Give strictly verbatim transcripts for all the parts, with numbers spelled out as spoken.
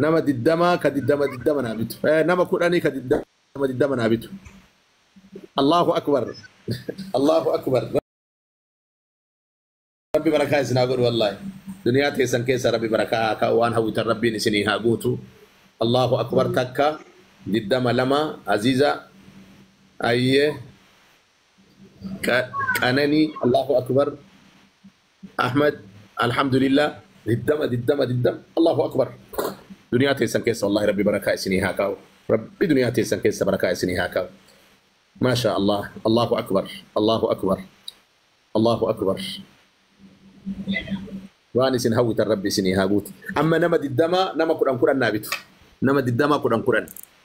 nama diddama ka diddama diddama naa bitu nama kudhanii ka diddama diddama naa bitu Allahu akbar Allahu akbar rabbi barakaa isinaa godhu wallahi duniyaa teessan keessa rabbi barakaa ka waan hawwitan rabbiin isinii haa guutu Allahu akbar takka diddama lama aziza ayye kanani Allahu akbar Ahmad alhamdulillah diddama diddama diddam Allahu akbar duniyaa teessan keessa wallahi rabbi barakaa isinii haa kaa'u rabbi duniyaa teessan keessa barakaa isinii haa kaa'u ما شاء الله الله أكبر الله أكبر الله أكبر واني سنهوي الرب سني هاغوت أما نمد الدم نما قرآن قرآن نابت نمد الدم قرآن قرآن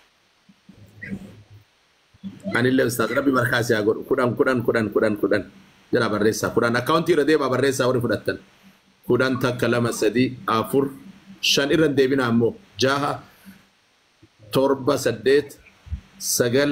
عن الله أستاذ ربي مركز يا قرآن قرآن قرآن قرآن قرآن قرآن جل بريسا قرآن أكاونتي ردي بريسا وري فدتن قرآن تكلم سدي أفر شان إيران ديبنا أمو جاها تربة سديت سجل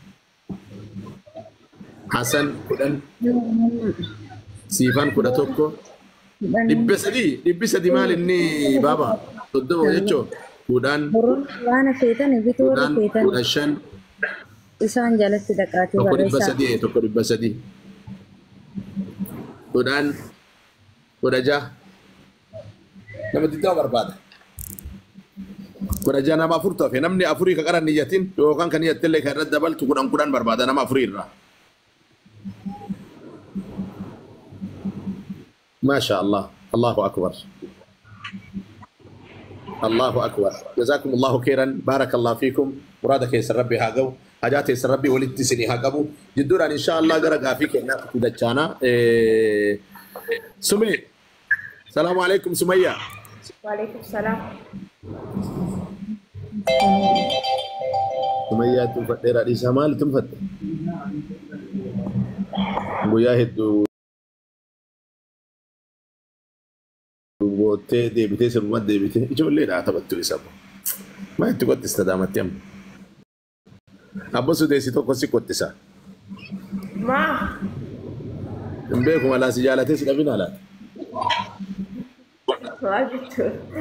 حسن كودن سيفان كودا توكو دبسدي دبسدي مال اني بابا تدو يچو كودان وانا فيتن بيتور فيتن كودشن اسان جلس دقاتي بريسا دبسدي توكو دبسدي كودان كودجا لما تدو برباد كودجا نما فرتو في نمني افري كقرن نيتين تو كان كان يتلك رد دبل كودان كودان برباد نما افريرا ما شاء الله الله أكبر الله أكبر جزاكم الله خيرا بارك الله فيكم مرادك يسر ربي هاجو حاجات يسر ربي ولدت سني هاجو جدورا إن شاء الله جرى فيك هناك في دجانا إيه... سمي السلام عليكم سمية وعليكم السلام سمية تنفتر على شمال تنفتر مجاهد وتي دي بتي سبب دي بتي يقول لي لا تبتو يسبب ما انت قد استدامت يم ابو سدي سيتو كوسي كوتسا ما امبيكم على سجالتي سلبنا لا واجد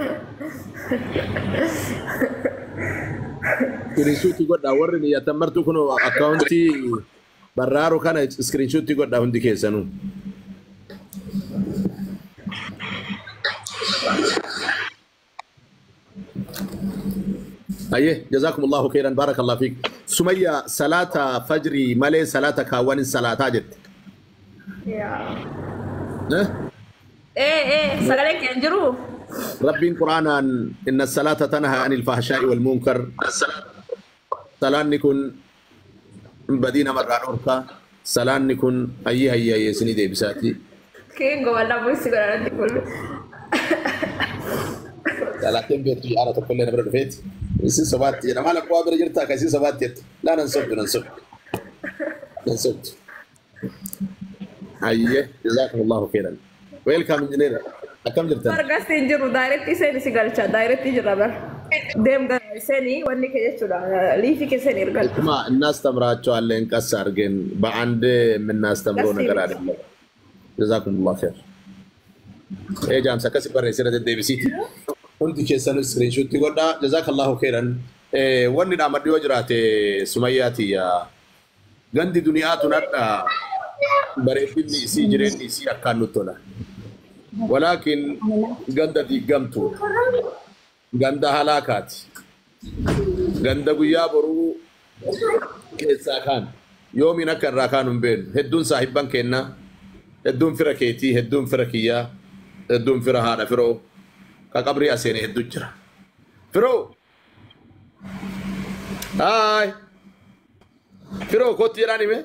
سكرين شوت يقول داورني يا تمرتو كنو اكونتي برارو كان سكرين شوت يقول دا هندي كيسانو أيه جزاكم الله خيرا بارك الله فيك سمية صلاة فجري ملي صلاة كوان صلاة جد يا اه ايه ايه سلالك انجرو ربي القرآن إن الصلاة تنهى عن الفحشاء والمنكر صلاة نكون بدينا مرة أوركا صلاة نكون أي هي هي سني دي بساتي كينغو ولا بوسي ولا تقول لكن بيتي أنا تقول لنا برد فيت يصير سبات أنا ما لك قابل جرتها كيصير سبات لا ننسب ننسب ننسب أيه جزاكم الله خيرا ويلكم انجينير كم جرتها فرقة سنجرو دايركت سيني سيقالشا دايركت جرابا ديم دا سيني واني كيجتشولا لي في كسيني رقال ما الناس تمراتشو اللي انكسر جن بعند من الناس تمرون قرار جزاكم الله خير ايه جام سكسي بري سيرة الديبسيتي كنت كيسانو سكرين شوت تقول جزاك الله خيرا إيه واني نعمل دي وجرات سمياتي يا غندي دنياتنا بريفني سي جريني سي أكانو تولا ولكن غندا دي غمتو غندا هلاكات غندا بيا برو كيسا كان يومي نكر راكانم بين هدون صاحبان كينا هدون فركيتي هدون فركيا هدون فرهانا فرو كقبري أسيني هدون جرا فرو هاي فرو كوتي راني مي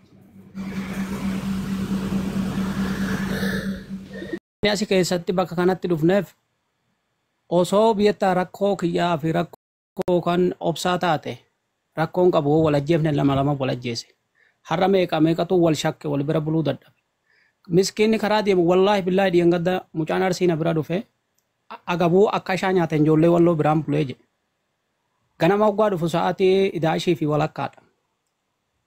Asi keessatti bakka kanatti dhufneef osoo biyya rakkoo kiyyaa fi rakkoo kan obsaa taate rakkoon qabu walajjeefne lama lama walajjeese har'a meeqa meeqatu wal shakke wal bira buluu dadhabe miskiinni karaa deemu wallaahi billaahi dhiyengadda mucaan arsiina bira dhufe agabuu akka ishaa nyaatan ijoollee walloo biraan bulee jedhe ganama waggaa dhufu sa'aatii idaashii fi walakkaadha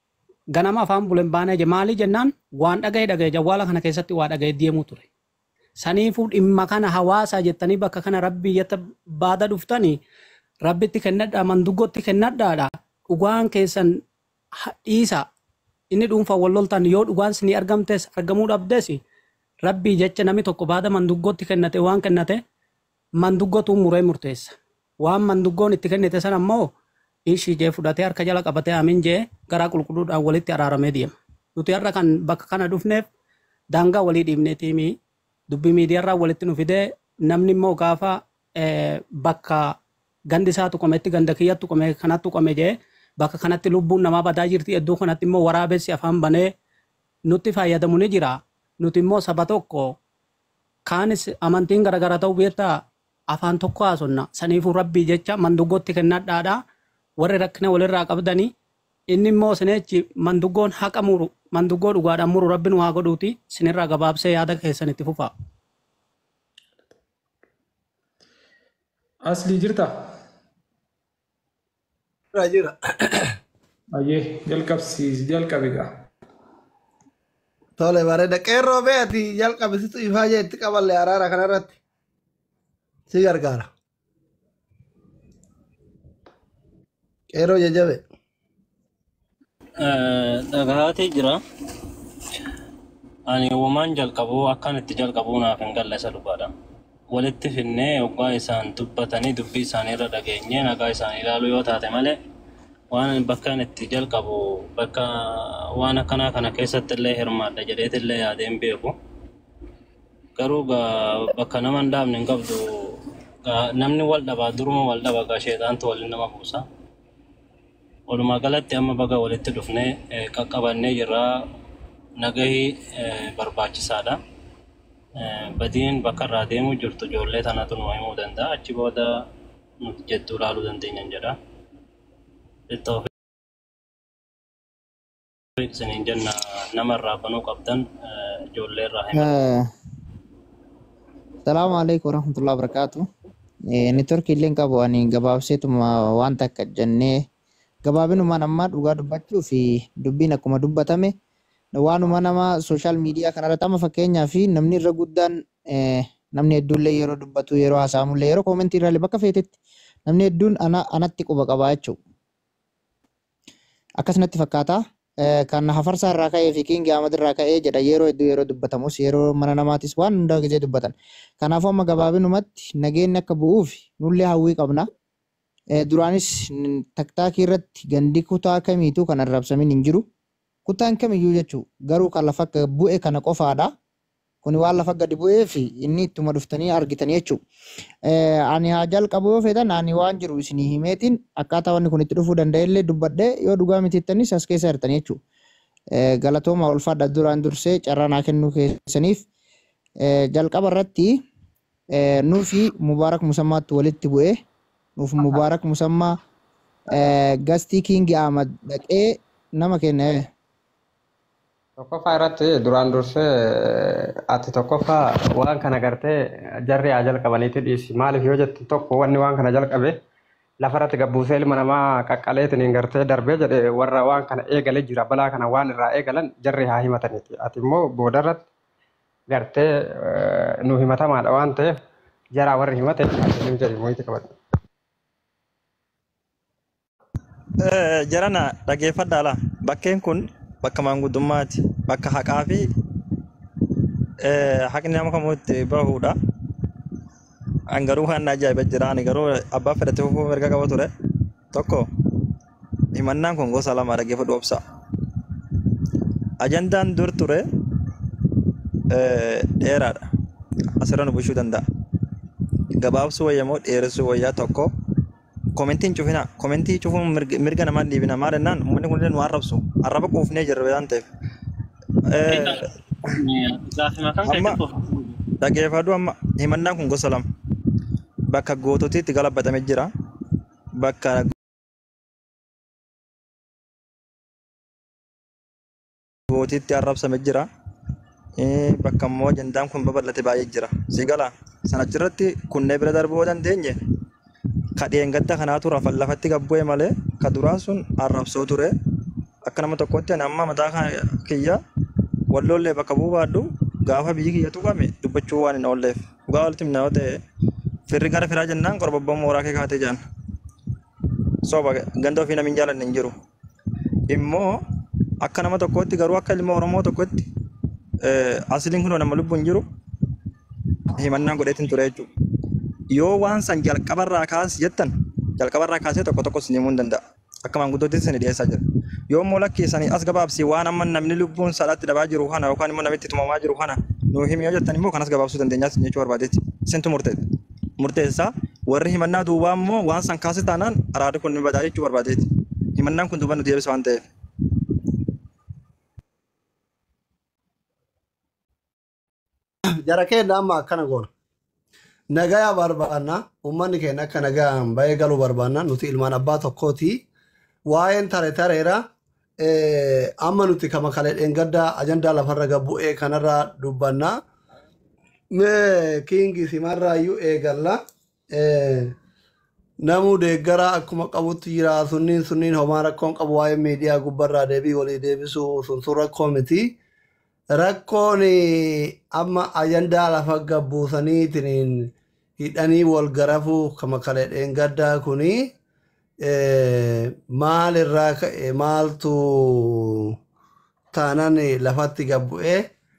ganama afaan buleen baanee je maalii jennaan waan dhaga'e dhaga'e jawwaala kana keessatti waa dhaga'e deemuu ture Saniifuu dhimma kana hawaasaa jettanii bakka kana rabbii yetta baada dhuftanii rabbitti kennadhaa manduggootti kennadhaadha. Dhugaan keessan dhiisa. Inni dhuunfaa wal loltan yoo dhugaan sinii argamtes argamuu dhabdes rabbii jecha namni tokko baada manduggootti kennate waan kennate manduggootu muree murteessa. Waan manduggoon itti kennite san ammoo ishii jee fudhatee harka jala qabatee amin jee garaa qulqulluudhaan walitti araaramee deema. Nuti har'a kan bakka kana dhufneef daangaa walii dhiibnee tiimii dubbii miidiyaarraa walitti nu fidee namni immoo gaafa bakka gandi isaa tuqametti ganda kiyya tuqame kanatti tuqame jee bakka kanatti lubbuun namaa badaa jirti iddoo kanatti immoo waraabessi afaan banee nutti fayyadamu ni jira. Nuti immoo saba tokko kaanis amantiin garaagaraa ta'uu beektaa afaan tokko haasonna. Saniifuu rabbii jecha manduggootti kennadhaadha. Warri rakkina walirraa qabdanii inni immoo sineechi manduggoon haqa muru manduggoo dhugaadhaan muru rabbiin waa godhuuti sinirraa gabaabsee yaada keessan itti fufaa. Asli jirta? Jira jira. Ayyee jalqabsiis jalqabiga. Tole bareeda qeerroo beeti jalqabsiistu ifaa jee itti qaballe araara kanarratti si gargaara. Qeerroo jajjabe. Dhagaatee jira. Ani uumaan jalqabuu akkan itti jalqabuu naaf hin galle isa dhugaadha. Walitti finnee oggaa isaan dubbatanii dubbii isaanii irra dhageenyee nagaa isaanii ilaaluu yoo taate malee waan bakka itti jalqabu bakka waan akkanaa kana keessatti illee hirmaadha jedheeti illee yaadeen beeku. Garuu bakka nama hin dhaabne hin qabdu namni wal dhabaa duruma wal dhaba gaa sheexaantu waliin nama buusa. Walumaa galatti amma baga walitti dhufnee qaqqabannee jirra nagahii barbaachisaadha. Badiin bakka irraa deemuu jirtu ijoollee tanatu nu himuu danda'a. Achi booda nuti jettuu ilaaluu dandeenya jedha. Isiniin jenna namarraa banuu qabdan ijoollee irraa himu. Salaamu alaikum warahmatullahi wabarakatuh. Neetworkii illee qabu ani gabaabseetuma waan takka jennee gabaabinumaan amma dhugaa dubbachuu fi dubbiin akkuma dubbatame waanuma nama sooshaal miidiyaa kanarratti amma fakkeenyaa fi namni irra guddaan namni hedduullee yeroo dubbatu yeroo haasa'amullee yeroo koomentii irraallee bakka feetetti namni hedduun anatti quba qabaa jechuudha. Akkasumatti fakkaata kan hafarsaa irraa ka'ee fi kiingi Ahmad irraa ka'ee jedha yeroo hedduu yeroo dubbatamus yeroo mana namaatis waan hundaa gisee dubbatan. Kanaafuu amma gabaabinumatti nageenyi akka bu'uuf nullee hawwii qabna. Duraanis taktaakii irratti gandi kutaa kamiituu kan arrabsamin hin jiru. Kutaan kamiyyuu jechuun garuu kan lafa bu'e kana qofaadha. Kuni waan lafa gadi bu'ee fi inni ittuma dhuftanii argitanii jechuudha. Ani haa jalqabu yoo feetan ani waan jiru isinii himeetiin akkaataa wanni kun itti dhufuu danda'ellee dubbadhee yoo dhugaa mitiittanis as keessa hirtanii jechuudha. Galatooma ulfaadha duraan dursee carraa naa kennuu keessaniif jalqaba irratti nuufi Mubaarak Musammaatti walitti bu'ee nuuf Mubaarak Musammaa gastii Kiingi Ahmad dhaqee nama kenne. Tokkoffaa irratti duraan dursee ati tokkoffaa waan kana gartee jarri haa jalqabaniiti dhiisi. Maaliif yoo jettu tokko wanni waan kana jalqabe lafarratti gabbuusee ilma namaa qaqqaleetiniin gartee darbee jedhe warra waan kana eegalee jira balaa kana waan irraa eegalan jarri haa himataniiti. Ati immoo boodarratti gartee nu himatamaadha waan ta'eef jaraa warri himate ati jedhi mo'itti qabadha. Jarana dhageeffadhaala bakkeen kun bakka maanguddummaati bakka haqaa fi haqni nama kamuutti bahuudha. An garuu kan ajaa'iba jira ani garuu abbaa fedhate fufuu mirga qaba ture tokko himannaan kun gosa lama dhageeffadhu obsa. Ajandaan dur ture dheeraadha asirra nu bushuu danda'a. Gabaabsuu wayya moo dheeressuu wayyaa tokko komentiin cufina komentii cufuun mirga namaa dhiibina maal jennaan uummanni kun nu arrabsu arraba quufnee jirra waan ta'eef. Amma dhageeffadhu amma himannaan kun gosa lama bakka goototiitti galabbatamee jira bakka gootiitti arrabsamee jira bakka immoo ajandaan kun babal'ate baay'ee jira si gala sana achirratti kunnee bira darbuu dandeenye. Kadheen gadda kanaatu rafan lafatti gabbu'e malee ka duraan sun arrabsoo ture akka nama tokkotti ani amma mataa kiyya wallollee bakka buubaadhu gaafa biyyi kiyya tuqame dubbachuu waan hin oolleef dhugaa walitti himna yoo ta'e firri gara firaa jennaan qorbabban mooraa kee kaatee jaan soba ganda ofii namni jaalanne hin jiru immoo akka nama tokkotti garuu akka ilma Oromoo tokkotti asliin kun nama lubbuun jiru himannaan godheetiin ture jechuudha yoo waan san jalqabarraa kaas jettan jalqabarraa kaasee tokko tokko sinimuu hin danda'a akka maanguddootti isin dhiyeessaa jira yoo immoo lakkeessanii as gabaabsii waan amma namni lubbuun saadhaatti dabaa jiru kana yookaan immoo namitti tumamaa jiru kana nuu himi yoo jettan immoo kanas gabaabsuu dandeenyaas jechuu barbaadeetti isintu murteessaa warri himannaa duubaa immoo waan san kaase taanaan araada kun ni badaa jechuu barbaadeetti himannaan kun duuba nu deebisa waan ta'eef. Jara keenya amma akkana goona. Nagaya barbaanna uummanni keenya akka nagaan baay'ee galuu barbaanna nuti ilmaan abbaa tokkooti waa'een tare tareera amma nuti kama kalee dheengaddaa ajandaa lafarra gabbu'ee kanarraa dubbanna mee kiingi simarraayyuu eegalla namuu deeggara akkuma qabutti jira sunniin sunniin homaa rakkoon qabu waa'ee miidiyaa gubbarraa deebii walii deebisuu sun sun rakkoo miti rakkoon amma ajandaa lafa gabbuusaniitiin hidhanii wal garafuu kama kalee dheengaddaa kuni maal irraa ka'e maaltu taanaan lafatti gabbu'ee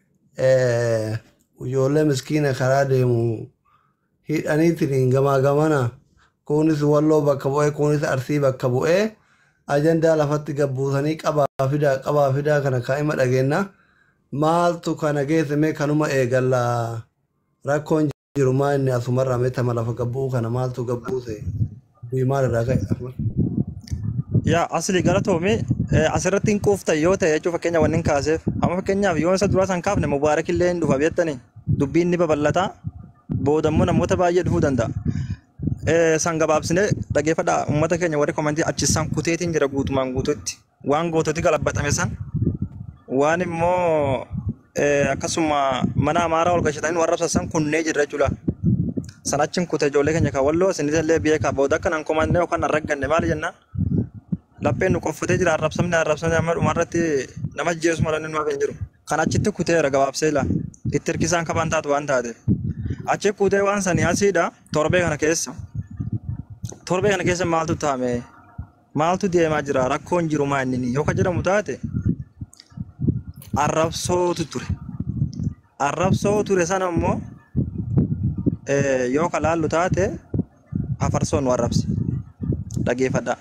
ijoollee miskiina karaa deemu hidhaniitiin gamaa gamana kunis walloo bakka bu'ee kunis arsii bakka bu'ee ajandaa lafatti gabbuusanii qabaa fidaa qabaa fidaa kana kaa'ima dhageenna maaltu kana geessimee kanuma eegalla rakkoon jiru maa inni asumarraa meetama lafa gabbuu kana maaltu gabbuuse maal irraa ka'e. Yaa asli galatoomii asirratti hin quuftan yoo ta'e jechuun fakkeenya wanni hin kaaseef amma fakkeenyaaf yoo isa duraa san kaafne mubaarak illee hin dhufa beektanii dubbiin ni babal'ata boodammoo namoota baay'ee dhufuu danda'a. San gabaabsinee dhageeffadhaa uummata keenya warri komantii achisaan kuteetiin jira guutumaan guututti waan goototi galabbatame san waan immoo akkasuma mana amaaraa ol gashatanii warra sassan kunnee jirra jechuudha. Sanachin kute ijoollee keenya kaawwalloo isinillee beekaa booda akka nan komannee yookaan arragganne maal jennaan lapheen nu qoffatee jira arrabsamne arrabsamne amma dhumarratti nama jeesu malanni nu hafeen jiru. Kan achitti kuteera gabaabsee laa itti hirkisaan kabaan taatu waan taateef achi kutee waan sanii asiidha torbee kana keessa torbee kana keessa maaltu taame maaltu deemaa jira rakkoon jiru maa inni yoo ka jedhamu taate arrabsootu ture arrabsoo ture sana immoo yoo ka laallu taate afarsoon nu arrabse dhageeffadhaa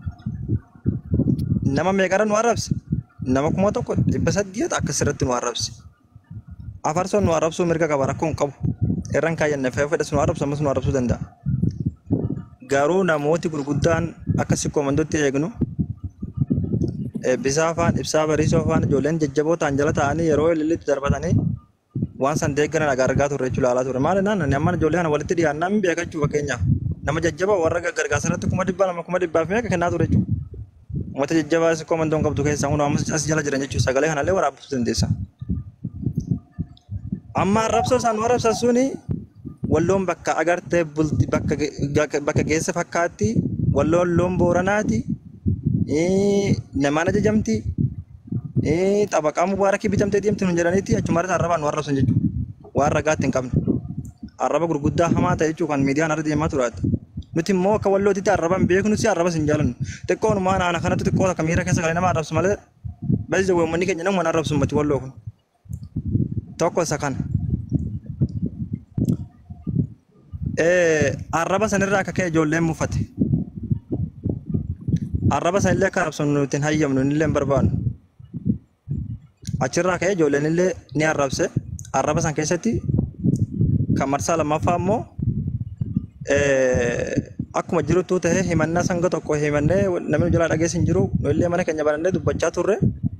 nama meeqara nu arrabse nama kuma tokko dhibba saddeet akkasirratti nu arrabse afarsoon nu arrabsuu mirga qaba rakkoon qabu irraan kaayyanne fedhas nu arrabsu ammas nu arrabsuu danda'a garuu namooti gurguddaan akkasii komandootti eegnu bisaa afaan ibsaa bariisoo afaan ijoolleen jajjaboo ta'an jala ta'anii yeroo ilillitti darbatanii waan san deeggaran agaa argaa turre jechuudha alaa turre maali naan namni amma ijoollee kana walitti dhiyaannaa hin beekachuu fakkeenyaaf nama jajjabaa warra gargaarsanatti kuma dhibbaa nama kuma dhibbaaf meeqa kennaa ture jechuudha uummata jajjabaa si komandoon qabdu keessaa hundaa ammas as jala jiran jechuudha sagalee kanallee waraabsuu dandeessa. Amma arrabsoo isaan arrabsan suni walloon bakka agartee bulti bakka geesse fakkaatti walloon loon booranaati namaan ajajamti xabaqaa mubaarakii bitamtee deemti nu jedhaniiti achumarratti arrabaan nu arrabsan jechuudha waan ragaatti hin qabne arraba gurguddaa hamaa ta'e jechuudha kan miidiyaan irra deemaa turaata nuti immoo akka wallootitti arraban beeknu si arrabas hin jaalannu xiqqoon maan ana kanatti xiqqoo akka miira keessa galee nama arrabsu malee basi jawweemmanni keenya nama arrabsu mati walloo kun tokko isa kana arraba sanirraa akka ka'e ijoolleen muffate arraba sanillee akka arrabsan nuti hin hayyamnu nillee hin barbaannu achirraa ka'e ijoolleen illee ni arrabse arraba san keessatti kan marsaa lammaffaa immoo akkuma jirutu ta'e himannaa sanga tokko himannee namni jalaa dhageessin jiru nu illee mana keenya barannee dubbachaa turre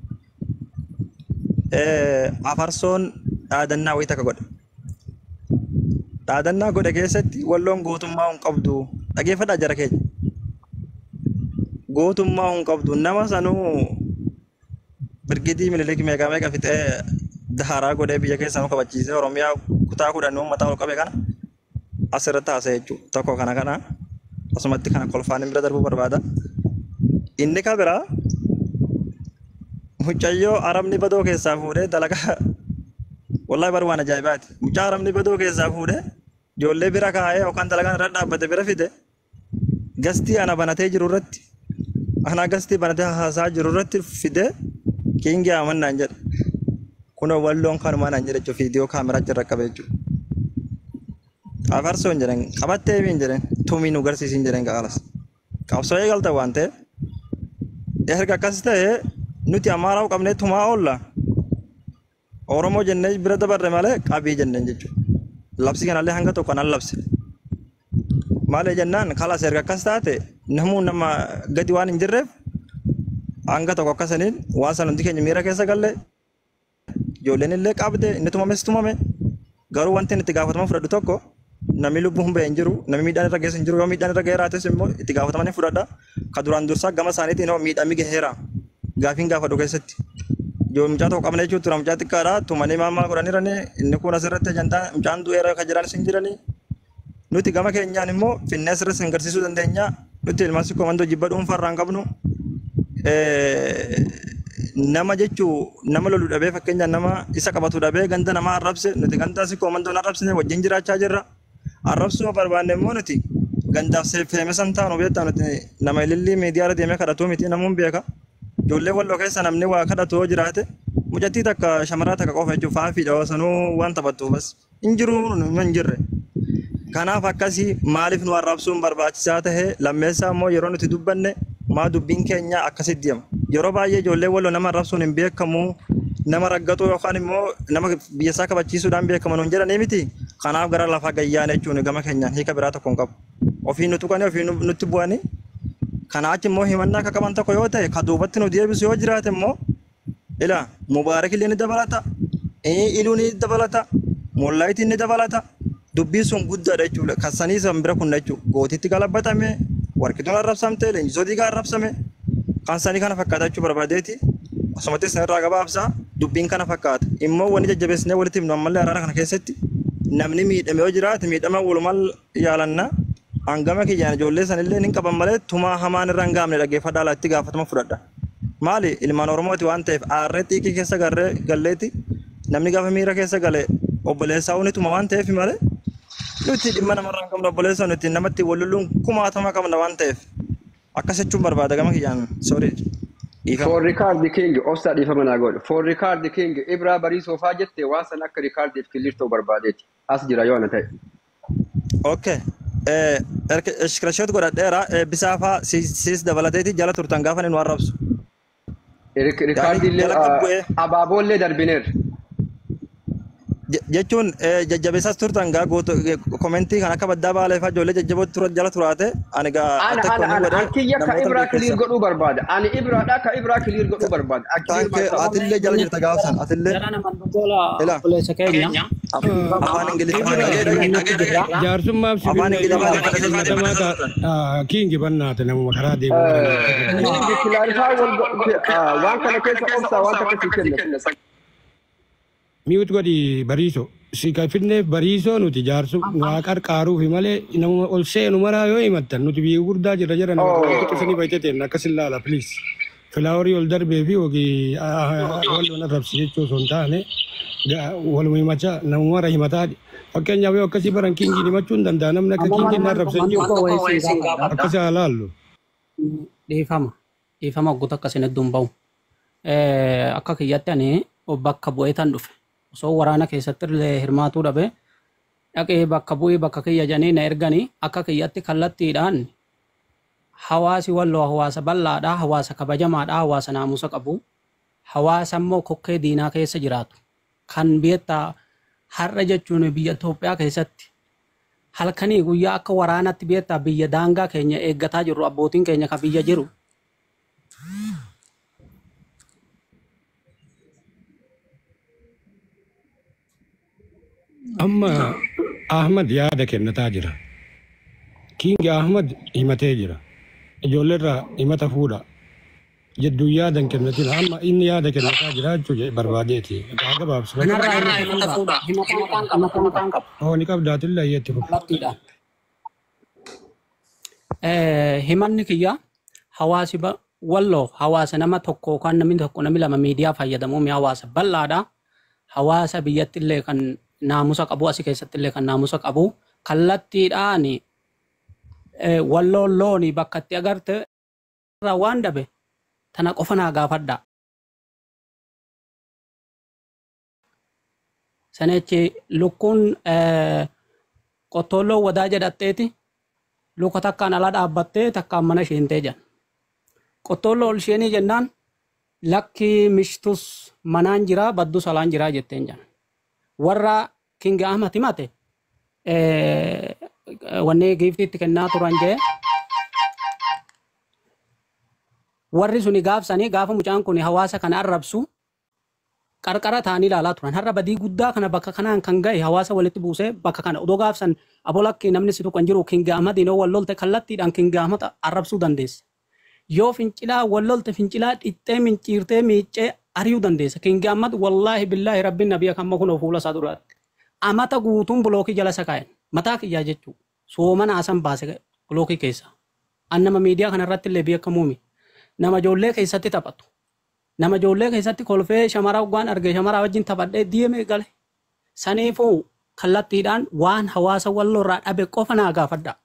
afarsoon dhaadannaa wayii takka godhe dhaadannaa godhe keessatti walloon gootummaa hin qabdu dhageeffadhaa jara keenya gootummaa hin qabdu nama sanuu birgidii mililik meeqa meeqa fixee daharaa godhee biyya keessa nu kabachiisee oromiyaa kutaa kudhan uummataa ol qabe kana asirratti haasa'e jechuudha tokko kana kana asumatti kana kolfaan bira darbuu barbaada inni ka biraa mucayyoo arabni badoo keessaa fuudhee dalagaa wallahi bar waan ajaa'ibaati mucaa ramni badoo keessaa fuudhee ijoollee bira kaa'ee yookaan dalagaan irra dhaabbate bira fide gastii ana banatee jiru irratti ana gastii banatee haasaa jiru irratti fide kiingi amannaan jedha kunoo walloon kanumaan an jedha jechuun viidiyoo kaameraa jirra qabee jechuudha. Afarsoo hin jedhan qabattee hin jedhan tumii nu garsiisin jedhan qaalas qabsoo eegalta waan ta'eef erga akkas ta'e nuti amaaraa qabnee tumaa oolla Oromoo jennee bira dabarre malee qabii jenneen jechuudha. Labsi kanallee hanga tokko nan labse. Maal jennaan kalas erga akkas taate namuu nama gadi waan hin jirreef hanga tokko akkasaniin waan san hundi keenya miira keessa galle ijoolleen illee qabde inni tumames tumame garuu wanti itti gaafatama fudhadhu tokko namni lubbuun bahee hin jiru namni miidhaan irra geessu hin jiru yoo miidhaan irra geeraates immoo itti gaafatama ni fudhadha ka duraan dursaa gama isaaniitiin yoo miidhamni gaheera gaafiin gaafadhu keessatti yoo mucaa tokko qabna jechuun tura mucaa xiqqaadha tumanii maal maal godhanirani inni kun asirratti ajantaa mucaan du'eera ka jiran isin jiranii nuti gama keenyaan immoo finnee asirratti sin garsiisuu dandeenya nuti ilmaan sikkoo mandoo jibba dhuunfarraan qabnu nama jechuu nama lolu dhabee fakkeenyaan nama isa qabatu dhabee ganda nama arrabse nuti ganda sikkoo mandoon arrabsine wajjin jiraachaa jirra arrabsuu barbaanne immoo nuti gandaaf seeffeeme san taanu beektaa nuti nama ilillii miidiyaa irra deemee kadhatuu miti namuun beeka ijoollee walloo keessa namni waa kadhatoo jiraate mucattii takka shamaraa takka qofa jechuun faafiidha sanuu waan taphattuuf bas hin jiru hin jirre. Kanaaf akkasii maaliif nu arrabsuun barbaachisaa ta'e lammeessaa immoo yeroo nuti dubbanne maa dubbiin keenya akkasitti deema. Yeroo baay'ee ijoollee walloo nama arrabsuun hin beekamu nama raggatoo yookaan immoo nama biyyasaa kabachiisuudhaan beekaman hin jedhanii miti. Kanaaf gara lafaa gayyaan jechuun gama keenyaan hiika biraa tokko hin qabu. Ofii nu tuqanii ofii nutti bu'anii kana achi immoo himannaa akka qaban tokko yoo ta'e ka duubatti nu deebisu yoo jiraate immoo ila mubaarak illee ni dabalata iluu ni dabalata mollaayitiin ni dabalata dubbii sun guddaadha jechuudha kassanii san bira kun jechuudha gootitti galabbatame warqituun arrabsamte leenjisootii gaa arrabsame kan sanii kana fakkaata jechuu barbaadeeti asumattis irraa gabaabsaa dubbiin kana fakkaata immoo wanni jajjabeessinee walitti himnu ammallee araara kana keessatti namni miidhame yoo jiraate miidhama walumaa yaalanna hangama kiyyaan ijoollee sanillee nin qaban malee tumaa hamaan irra hin gaamne dhaggeeffadhaa laatti gaafatama fudhadha. Maali ilmaan Oromooti waan ta'eef aarree xiiqii keessa garree galleeti namni gaafa miira keessa gale obboleessaa uni tuma waan ta'eef malee nuti dhimma namarraa hin qabnu obboleessaa nuti namatti walulluun kumaatama qabna waan ta'eef akkas jechuun barbaada gama kiyyaan sorry. For Ricardo King obsa dhiifama naa godhu for Ricardo King Ibraa Bariisoo faa jette waan san akka Ricardiif kilirtoo barbaadeeti as jira yoo ana ta'e. Okay. Iskirashoot godhadheera bisaafaa siis dabalateeti jala turtan gaafa nu arrabsu. Ricardi illee abaaboollee darbineerra. Jechuun jajjabeessas turtan gaa komentii kan akka baddaa baaleefaa ijoollee jajjaboo jala turaate ani gaa ani kiyya ka Ibraa kiliir godhuu barbaada ani Ibraadhaa ka Ibraa kiliir godhuu barbaada. Atillee jala jirta gaafsan atillee afaan ingiliffaa jaarsummaaf sibiila kiingi bannaate namuma karaa deemu. Kiingi kilaarifaa waan kana keessa obsaa waan takka sii kenna. Miut godhi Bariisoo si kaffinneef Bariisoo nuti jaarsu waa qarqaaruuf malee namuma ol seenu maraa yoo himattan nuti biyya guddaa jirra jedhan qixxisanii bayteeteen akkas ilaala please. Filaaworii ol darbee fi hogii wal arrabsi jechuu osoo hin taane waluma himachaa namumara himataa fakkeenyaaf yoo akkasii baran kiingiin himachuu hin danda'a namni akka kiingiin arrabsan jiru akkasii haa laallu. Dhiifama dhiifama guutuu akkasiin hedduun bahu akka kiyyatti ani bakka bu'eetan dhufe osoo waraana keessatti illee hirmaatuu dhabe dhaqee bakka bu'ee bakka kiyya janii na erganii akka kiyyatti kallattiidhaan hawaasi walloo hawaasa bal'aadhaa hawaasa kabajamaadhaa hawaasa naamusa qabu hawaasa immoo kokkee diinaa keessa jiraatu kan biyya har'a jechuun biyya Itoophiyaa keessatti halkanii guyyaa akka waraanatti biyya biyya daangaa keenya eeggataa jirru abbootiin keenya kan biyya jiru. Amma Ahmad yaada kennataa jira. Kiingi Ahmad himatee jira. Ijoolleerraa himata fuudha. Jedduu yaadan kennatina amma inni yaada kennataa jira jechuudha barbaadeeti. Gaa gabaabsi. Kanarraa himata fuudha. Himata oo ni qabdaatillee ayyeetti fuudha. Himanni kiyya hawaasi walloo hawaasa nama tokko yookaan namni tokko namni lama miidiyaa fayyadamuun hawaasa bal'aadha. hawaasa biyyattillee kan naamusa qabu asii keessattillee kan naamusa qabu kallattiidhaan walloon loonii bakka itti agarte irraa waan dhabe tana qofa naa gaafadha. Sanechi lukkuun qottoolloo wadaa jedhatteeti luka takkaan ala dhaabbattee takkaan mana isheentee jedhan. Qottoolloo ol isheenii jennaan lakki mishtus manaan jiraa baddu salaan jiraa jetteen jedhan. Warra King Ahmad himate wanni giiftiitti kennaa turan jee warri suni gaafsanii gaafa mucaan kun hawaasa kana arrabsu qarqara ta'anii ilaalaa turan. Har'a badii guddaa kana bakka kanaan kan ga'e hawaasa walitti buusee bakka kana odoo gaafsan abolakki namni situ kan jiru King Ahmad inoo wallolte kallattiidhaan King Ahmad arrabsuu dandeessa. Yoo fincilaa wallolte fincilaa dhixxee minciirtee miiccee ari'uu dandeessa. King Ahmad wallaahi billaahi rabbiin nabiya kan makun fuula isaa duraatti. Amata guutuun bulookii jala sakaa'en mataa kiyyaa jechuudha. Soomana asan baase bulookii keessa. Annama miidiyaa kanarratti illee biyya kamuumi. Nama ijoollee keessatti taphatu. Nama ijoollee keessatti kolfee shamaraa waan argee shamaraa wajjin taphadhee deemee gale. Saniifuu kallattiidhaan waan hawaasa walloo irraa dhabe qofa naa gaafadha.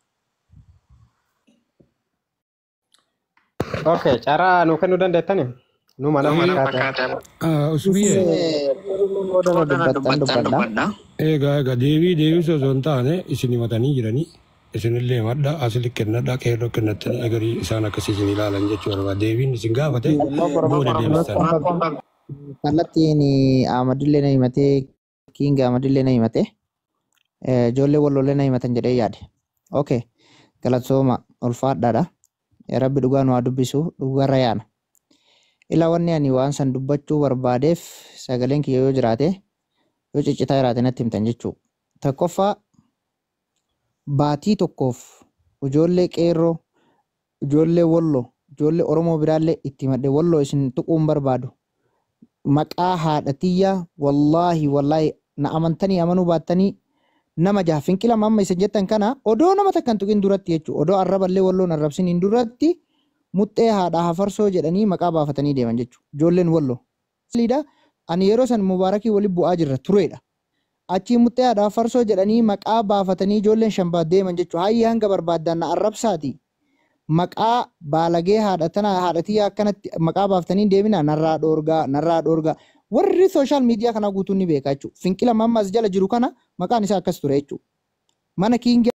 Okay, cara nu kennuu dandeettani? Nu mana fakkaata. Usbiye. Egaa egaa deebii deebii osoo hin taane isin himatanii jiranii isinillee madda asili kennadha qeerroo kennattanii agarii isaan akkasii isin ilaalan jechuudha. Deebiin isin gaafate booda deebistan. Kallattiin Ahmadillee na himatee King Ahmadillee na himatee ijoollee wallollee na himatan jedhee yaade. Okay, galatsooma ulfaadhaadha. Rabbi dhugaa nu haa dubbisu dhugaarra yaana. Ila wanni ani waan san dubbachuu barbaadeef sagaleen kiyya yoo jiraate yoo ciccitaa jiraate natti himtan jechuudha. Tokkoffaa baatii tokkoof ijoollee qeerroo, ijoollee walloo, ijoollee Oromoo biraallee itti madde walloo isin tuquun barbaadu. Maqaa haadha tiyyaa wallaahi wallaahi na amantanii amanuu baattanii nama jaha fincila mamma isa jettan kana odoo nama takkan tuqin duratti jechuudha. Odoo arraballee walloon arrabsiniin duratti muxxee haadha hafarsoo jedhanii maqaa baafatanii deeman jechuudha. Ijoolleen walloo. Ani yeroo san mubaarakii waliin bu'aa jirra tureedha. Achii muxxee haadha hafarsoo jedhanii maqaa baafatanii ijoolleen shambaa deeman jechuudha. Hayyi hanga barbaadan na arrabsaati. Maqaa baalagee haadha tana haadha tiyyaa akkanatti maqaa baafatanii deemina narraa dhoorgaa narraa dhoorgaa. Warri sooshaal miidiyaa kana guutuun ni beeka jechuudha. Fincila mamma as jala jiru kana maqaan isaa akkas ture jechuudha. Mana King